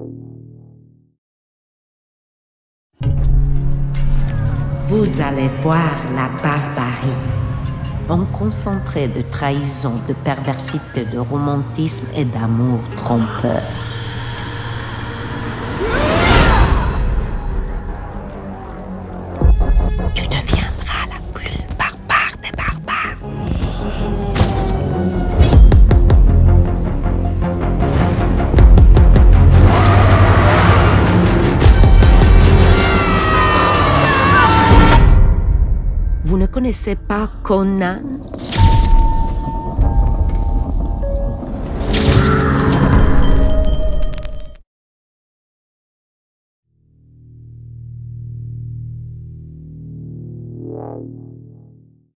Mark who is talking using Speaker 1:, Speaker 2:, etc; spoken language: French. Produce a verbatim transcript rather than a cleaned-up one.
Speaker 1: Vous allez voir la barbarie. Un concentré de trahison, de perversité, de romantisme et d'amour trompeur. Tu deviendras la plus barbare des barbares. Vous ne connaissez pas Conan?